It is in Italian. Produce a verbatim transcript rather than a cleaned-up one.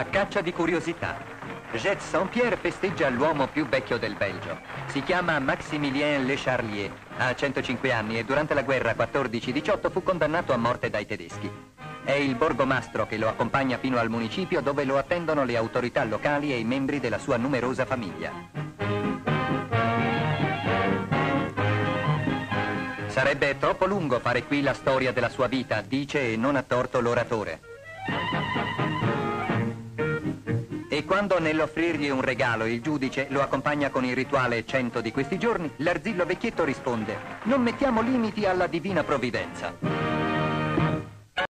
A caccia di curiosità. Jet Saint-Pierre festeggia l'uomo più vecchio del Belgio. Si chiama Maximilien Le Charlier, ha centocinque anni e durante la guerra quattordici diciotto fu condannato a morte dai tedeschi. È il borgomastro che lo accompagna fino al municipio dove lo attendono le autorità locali e i membri della sua numerosa famiglia. Sarebbe troppo lungo fare qui la storia della sua vita, dice e non ha torto l'oratore. E quando nell'offrirgli un regalo il giudice lo accompagna con il rituale cento di questi giorni, l'arzillo vecchietto risponde: non mettiamo limiti alla divina provvidenza.